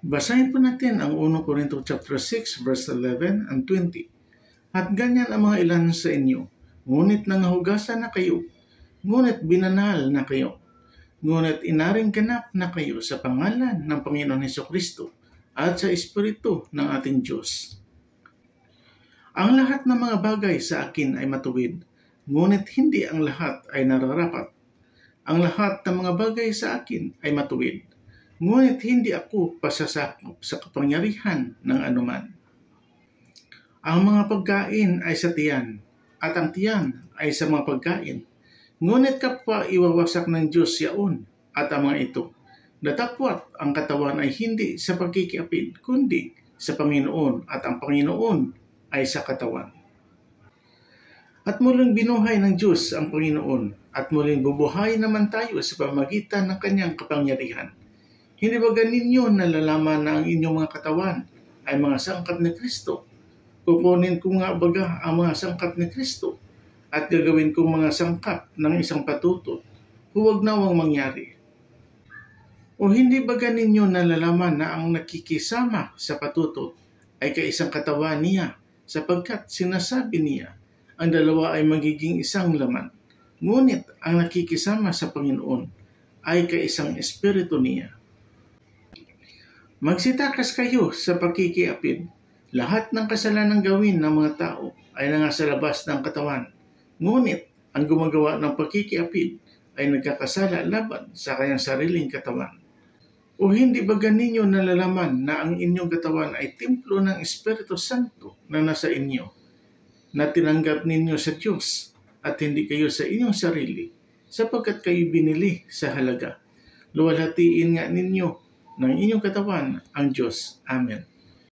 Basahin po natin ang 1 Corinto chapter 6 verse 11 and 20. At ganyan ang mga ilan sa inyo, ngunit nangahugasan na kayo, ngunit binanal na kayo, ngunit inaring ganap na kayo sa pangalan ng Panginoon Hesukristo at sa Espiritu ng ating Diyos. Ang lahat ng mga bagay sa akin ay matuwid, ngunit hindi ang lahat ay nararapat. Ang lahat ng mga bagay sa akin ay matuwid, ngunit hindi ako pasasakop sa kapangyarihan ng anuman. Ang mga pagkain ay sa tiyan, at ang tiyan ay sa mga pagkain. Ngunit kapwa iwawasak ng Diyos yaon, at ang mga ito, datapwat ang katawan ay hindi sa pagkikiapid, kundi sa Panginoon, at ang Panginoon ay sa katawan. At muling binuhay ng Diyos ang Panginoon, at muling bubuhay naman tayo sa pamamagitan ng kanyang kapangyarihan. Hindi ba ninyo nalalaman na ang inyong mga katawan ay mga sangkap ni Kristo? Kukunin ko nga baga ang mga sangkap ni Kristo at gagawin kong mga sangkap ng isang patutot, huwag nawang mangyari. O hindi ba ninyo nalalaman na ang nakikisama sa patutot ay kaisang katawan niya, sapagkat sinasabi niya, ang dalawa ay magiging isang laman. Ngunit ang nakikisama sa Panginoon ay kaisang espiritu niya. Magsitakas kayo sa pagkikiapid. Lahat ng kasalanang gawin ng mga tao ay nasa labas ng katawan. Ngunit ang gumagawa ng pagkikiapid ay nagkakasala laban sa kanyang sariling katawan. O hindi ba ninyo nalalaman na ang inyong katawan ay templo ng Espiritu Santo na nasa inyo, na tinanggap ninyo sa Diyos at hindi kayo sa inyong sarili, sapagkat kayo binili sa halaga. Luwalhatiin nga ninyo ng inyong katawan ang Diyos. Amen.